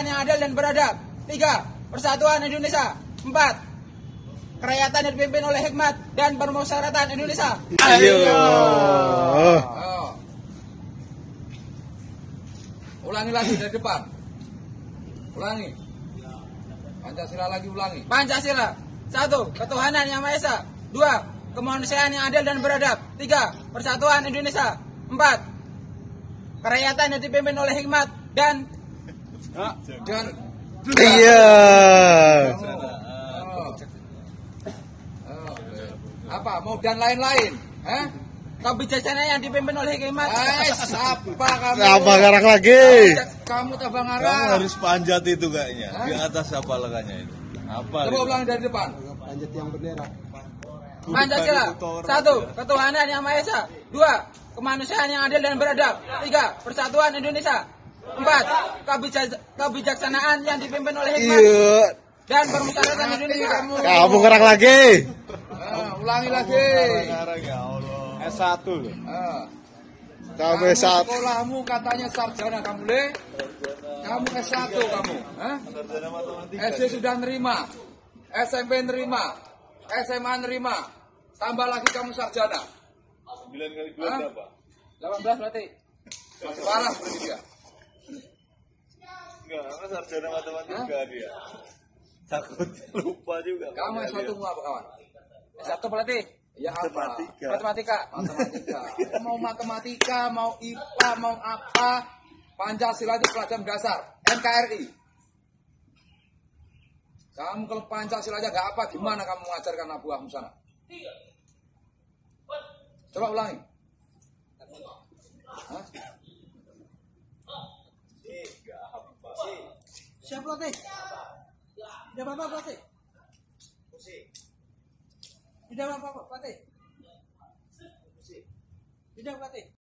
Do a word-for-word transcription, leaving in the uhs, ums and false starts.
kemanusiaan yang adil dan beradab. Tiga, persatuan Indonesia. Empat, kerakyatan yang dipimpin oleh hikmat dan permusyawaratan Indonesia. Ayo. Oh. Ulangi lagi dari depan. Ulangi. Pancasila lagi ulangi. Pancasila. Satu, ketuhanan yang Maha Esa. Dua, kemanusiaan yang adil dan beradab. Tiga, persatuan Indonesia. Empat, kerakyatan yang dipimpin oleh hikmat dan Dan Iya. Oh. Oh. Apa? Mau dan lain-lain? Eh? kebijaksanaan yang dipimpin oleh hikmat. Eh, siapa kamu? Apa sekarang lagi? Kamu tabang Kamu arah. harus panjat itu kayaknya. Hah? Di atas apa lengannya itu? Apa? Coba itu? ulangi dari depan. Pancasila. Satu, ketuhanan yang Maha Esa. Dua, kemanusiaan yang adil dan beradab. Tiga, persatuan Indonesia. Empat, kebijak- kebijaksanaan yang dipimpin oleh hikmat Iya. dan permusyawaratan Indonesia. Kamu. Kamu kurang lagi. Ah, ulangi lagi. Sekarang ya Allah. S satu loh. Ah. Kamu saat Sekolahmu katanya sarjana kamu le. Kamu S satu kamu. Hah? Sarjana matematika. S D sudah nerima. S M P nerima. S M A nerima. Tambah lagi kamu sarjana. sembilan kali dua Hah? berapa? delapan belas berarti. Masih parah berarti dia. Enggak, apa sarjana matematika dia. Takut lupa juga. Kamu S satu mau apa kawan? Satu berarti. Ya apa? Matematika. Matematika. Matematika. Mau matematika, mau I P A, mau apa? Pancasila itu pelajaran dasar. N K R I. Kamu kalau Pancasila aja gak apa, gimana kamu mengajarkan anak buahmu sana? Coba ulangi. Hah? Siap pelatih. Tidak apa-apa pelatih. Tidak apa-apa pelatih. Tidak pelatih.